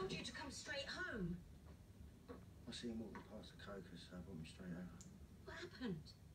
told you to come straight home. I see him walking past the code, so I brought me straight over. What happened?